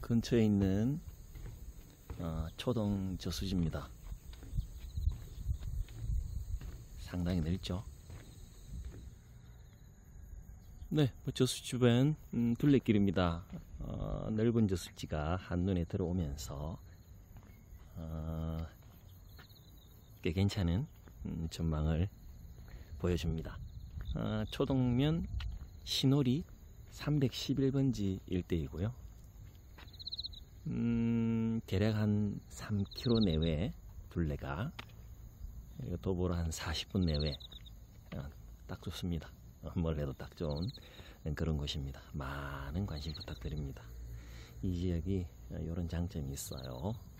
근처에 있는 초동 저수지입니다. 상당히 넓죠. 네, 저수지 주변 둘레길입니다. 넓은 저수지가 한눈에 들어오면서 꽤 괜찮은 전망을 보여줍니다. 초동면 신호리 311번지 일대이고요. 대략 한 3km 내외 둘레가, 도보로 한 40분 내외, 딱 좋습니다. 뭘 해도 딱 좋은 그런 곳입니다. 많은 관심 부탁드립니다. 이 지역이 이런 장점이 있어요.